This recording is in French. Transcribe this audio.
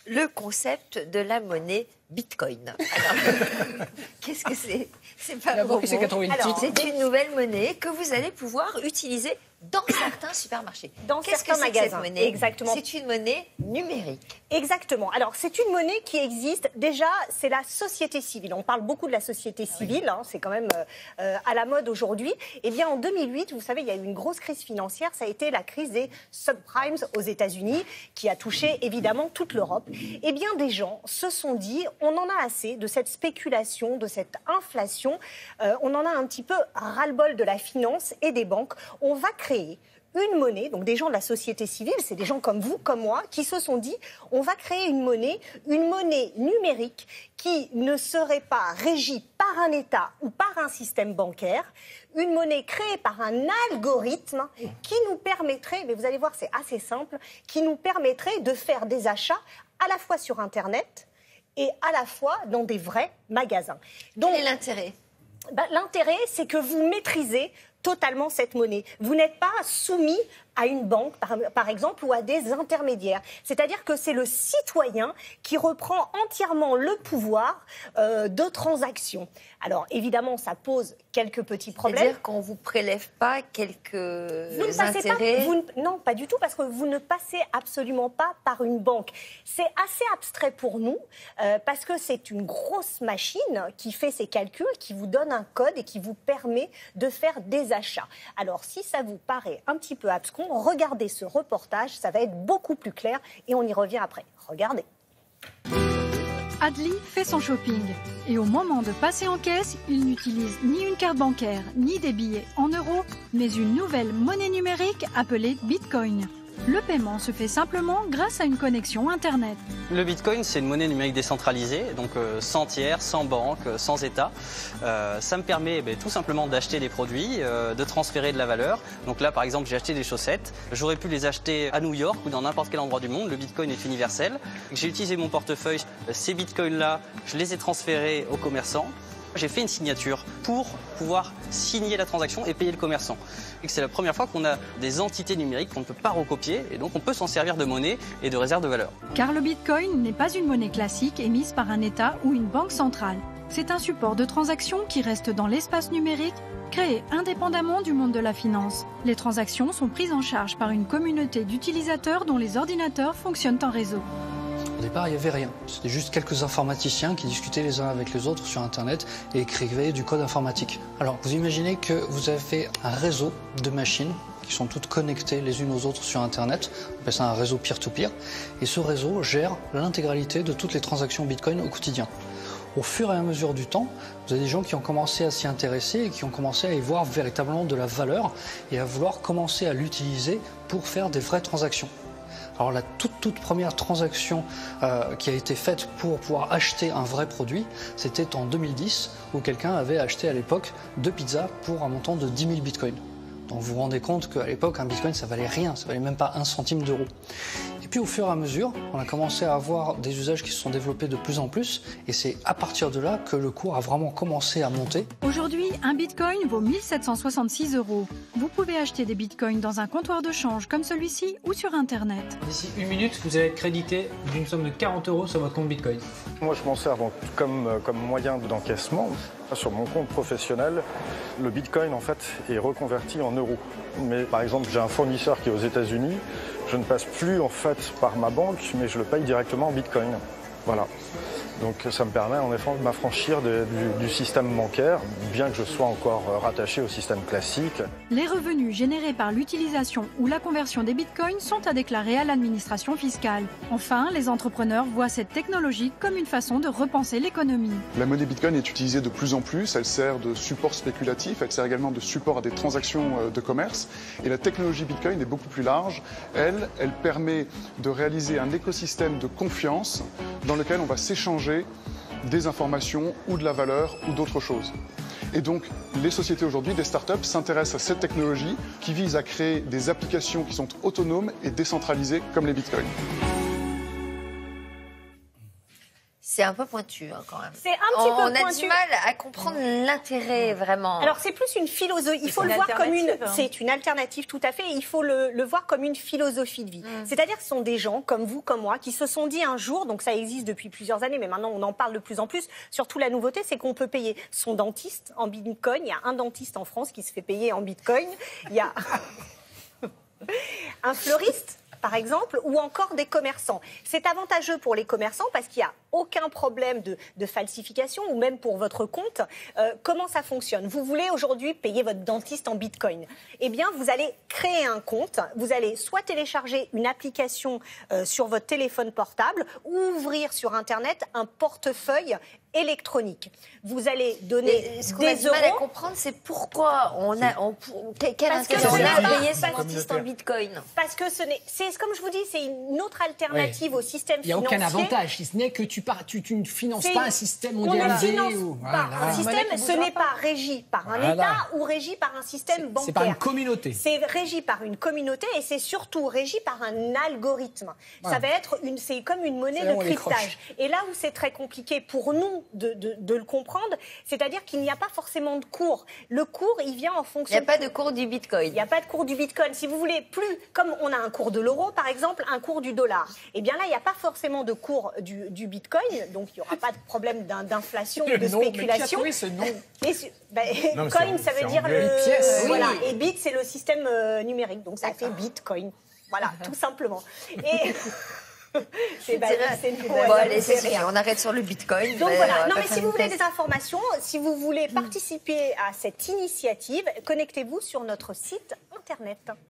le concept de la monnaie Bitcoin. Alors, qu'est-ce que c'est? C'est pas D'abord, gros c'est mot. 88 Alors, titres. c'est une nouvelle monnaie que vous allez pouvoir utiliser dans certains supermarchés. Dans Qu'est-ce que certains c'est que cette magasins. monnaie? Exactement. C'est une monnaie numérique. Exactement. Alors, c'est une monnaie qui existe. Déjà, c'est la société civile. On parle beaucoup de la société civile. Hein, c'est quand même à la mode aujourd'hui. Eh bien, en 2008, vous savez, il y a eu une grosse crise financière. Ça a été la crise des subprimes aux États-Unis, qui a touché évidemment toute l'Europe. Eh bien, des gens se sont dit, on en a assez de cette spéculation, de cette inflation. On en a un petit peu ras-le-bol de la finance et des banques. On va créer une monnaie, donc des gens de la société civile, c'est des gens comme vous, comme moi, qui se sont dit, on va créer une monnaie numérique qui ne serait pas régie par un État ou par un système bancaire, une monnaie créée par un algorithme qui nous permettrait, mais vous allez voir, c'est assez simple, qui nous permettrait de faire des achats à la fois sur Internet et à la fois dans des vrais magasins. Donc, Quel est l'intérêt? L'intérêt, c'est que vous maîtrisez totalement cette monnaie. Vous n'êtes pas soumis à une banque, par exemple, ou à des intermédiaires. C'est-à-dire que c'est le citoyen qui reprend entièrement le pouvoir de transaction. Alors, évidemment, ça pose quelques petits problèmes. C'est-à-dire qu'on ne vous prélève pas quelques intérêts? Non, pas du tout, parce que vous ne passez absolument pas par une banque. C'est assez abstrait pour nous, parce que c'est une grosse machine qui fait ses calculs, qui vous donne un code et qui vous permet de faire des achats. Alors, si ça vous paraît un petit peu abscon, regardez ce reportage, ça va être beaucoup plus clair et on y revient après. Regardez. Adli fait son shopping et au moment de passer en caisse, il n'utilise ni une carte bancaire ni des billets en euros, mais une nouvelle monnaie numérique appelée Bitcoin. Le paiement se fait simplement grâce à une connexion Internet. Le Bitcoin, c'est une monnaie numérique décentralisée, donc sans tiers, sans banque, sans État. Ça me permet tout simplement d'acheter des produits, de transférer de la valeur. Donc là, par exemple, j'ai acheté des chaussettes. J'aurais pu les acheter à New York ou dans n'importe quel endroit du monde. Le Bitcoin est universel. J'ai utilisé mon portefeuille. Ces Bitcoins-là, je les ai transférés aux commerçants. J'ai fait une signature pour pouvoir signer la transaction et payer le commerçant. Et c'est la première fois qu'on a des entités numériques qu'on ne peut pas recopier et donc on peut s'en servir de monnaie et de réserve de valeur. Car le Bitcoin n'est pas une monnaie classique émise par un État ou une banque centrale. C'est un support de transaction qui reste dans l'espace numérique, créé indépendamment du monde de la finance. Les transactions sont prises en charge par une communauté d'utilisateurs dont les ordinateurs fonctionnent en réseau. Au départ, il n'y avait rien. C'était juste quelques informaticiens qui discutaient les uns avec les autres sur Internet et écrivaient du code informatique. Alors, vous imaginez que vous avez un réseau de machines qui sont toutes connectées les unes aux autres sur Internet. On appelle ça un réseau peer-to-peer. Et ce réseau gère l'intégralité de toutes les transactions Bitcoin au quotidien. Au fur et à mesure du temps, vous avez des gens qui ont commencé à s'y intéresser et qui ont commencé à y voir véritablement de la valeur et à vouloir commencer à l'utiliser pour faire des vraies transactions. Alors la toute première transaction qui a été faite pour pouvoir acheter un vrai produit, c'était en 2010 où quelqu'un avait acheté à l'époque 2 pizzas pour un montant de 10 000 bitcoins. Donc vous vous rendez compte qu'à l'époque un bitcoin ça valait rien, ça valait même pas 1 centime d'euro. Et puis au fur et à mesure, on a commencé à avoir des usages qui se sont développés de plus en plus et c'est à partir de là que le cours a vraiment commencé à monter. Aujourd'hui, un bitcoin vaut 1 766 €. Vous pouvez acheter des bitcoins dans un comptoir de change comme celui-ci ou sur Internet. D'ici 1 minute, vous allez être crédité d'une somme de 40 € sur votre compte Bitcoin. Moi, je m'en sers comme moyen d'encaissement. Sur mon compte professionnel, le Bitcoin, en fait, est reconverti en euros. Mais par exemple, j'ai un fournisseur qui est aux États-Unis. Je ne passe plus, en fait, par ma banque, mais je le paye directement en Bitcoin. Voilà. Donc ça me permet en effet de m'affranchir du système bancaire, bien que je sois encore rattaché au système classique. Les revenus générés par l'utilisation ou la conversion des bitcoins sont à déclarer à l'administration fiscale. Enfin, les entrepreneurs voient cette technologie comme une façon de repenser l'économie. La monnaie bitcoin est utilisée de plus en plus, elle sert de support spéculatif, elle sert également de support à des transactions de commerce. Et la technologie bitcoin est beaucoup plus large. Elle permet de réaliser un écosystème de confiance dans lequel on va s'échanger des informations ou de la valeur ou d'autres choses. Et donc, les sociétés aujourd'hui, des startups, s'intéressent à cette technologie qui vise à créer des applications qui sont autonomes et décentralisées comme les bitcoins. C'est un peu pointu hein, quand même. C'est un petit peu pointu. On a du mal à comprendre l'intérêt vraiment. Alors c'est plus une philosophie. Il faut le voir comme c'est une alternative tout à fait. Et il faut le voir comme une philosophie de vie. C'est-à-dire que ce sont des gens comme vous, comme moi, qui se sont dit un jour, donc ça existe depuis plusieurs années, mais maintenant on en parle de plus en plus. Surtout la nouveauté, c'est qu'on peut payer son dentiste en Bitcoin. Il y a un dentiste en France qui se fait payer en Bitcoin. Il y a un fleuriste, par exemple, ou encore des commerçants. C'est avantageux pour les commerçants parce qu'il n'y a aucun problème de falsification ou même pour votre compte. Comment ça fonctionne? Vous voulez aujourd'hui payer votre dentiste en Bitcoin. Eh bien, vous allez créer un compte. Vous allez soit télécharger une application sur votre téléphone portable ou ouvrir sur Internet un portefeuille électronique. Vous allez donner ce qu'on des a du mal à euros. comprendre, c'est pourquoi quel intérêt on a à payer son dentiste en Bitcoin. Parce que c'est comme je vous dis, c'est une autre alternative au système financier. Il n'y a aucun avantage, si ce n'est que tu ne finances pas un système On mondialisé. ne finance pas un système, ce n'est pas régi par un État ou régi par un système bancaire. C'est par une communauté. C'est régi par une communauté et c'est surtout régi par un algorithme. Ça va être c'est comme une monnaie de cryptage. Et là où c'est très compliqué pour nous de le comprendre, c'est-à-dire qu'il n'y a pas forcément de cours. Le cours, il vient en fonction... Il n'y a pas de cours du Bitcoin. Il n'y a pas de cours du Bitcoin. Si vous voulez, comme on a un cours de l'euro, par exemple, un cours du dollar, eh bien là, il n'y a pas forcément de cours du Bitcoin, donc il n'y aura pas de problème d'inflation, de spéculation. Mais qui a trouvé ce nom? Coin, ça veut dire le... pièce. Voilà. Et bit, c'est le système numérique, donc ça fait Bitcoin. Voilà, tout simplement. Et... on arrête sur le Bitcoin. Donc voilà. Non, mais si vous voulez des informations, si vous voulez participer à cette initiative, connectez-vous sur notre site internet.